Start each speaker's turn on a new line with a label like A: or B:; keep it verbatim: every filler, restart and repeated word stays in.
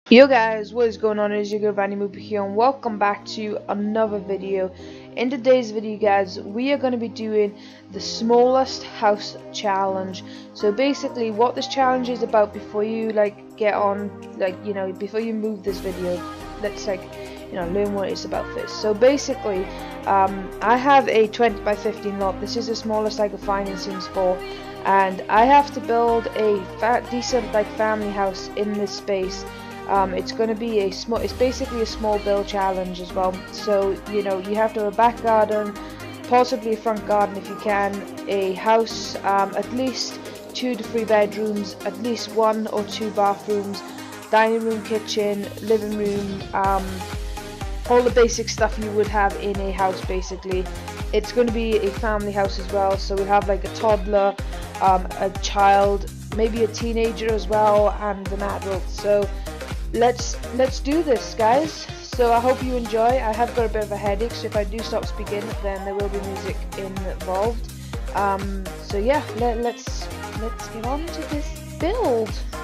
A: Yo guys, what is going on? It is your girl Vanny Mooper here, and welcome back to another video. In today's video guys, we are going to be doing the smallest house challenge. So basically what this challenge is about, before you like get on, like you know before you move this video, let's like you know learn what it's about first. So basically um, I have a twenty by fifteen lot. This is the smallest I could find in Sims four, and I have to build a fat, decent like family house in this space. Um, it's going to be a small, it's basically a small build challenge as well. So you know you have to have a back garden, possibly a front garden if you can, a house, um, at least two to three bedrooms, at least one or two bathrooms, dining room, kitchen, living room, um, all the basic stuff you would have in a house basically. It's going to be a family house as well, so we have like a toddler, um, a child, maybe a teenager as well, and an adult. So let's let's do this guys. So I hope you enjoy. I have got a bit of a headache, so if I do stop speaking then there will be music involved. Um, so yeah, let, let's let's get on to this build.